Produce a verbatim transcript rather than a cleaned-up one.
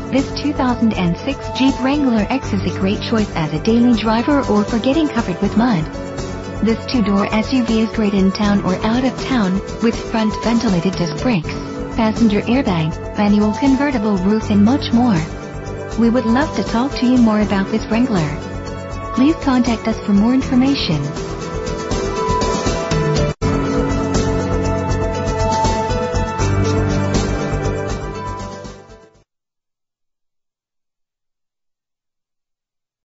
This two thousand six Jeep Wrangler X is a great choice as a daily driver or for getting covered with mud. This two-door S U V is great in town or out of town, with front ventilated disc brakes, passenger airbag, manual convertible roof and much more. We would love to talk to you more about this Wrangler. Please contact us for more information.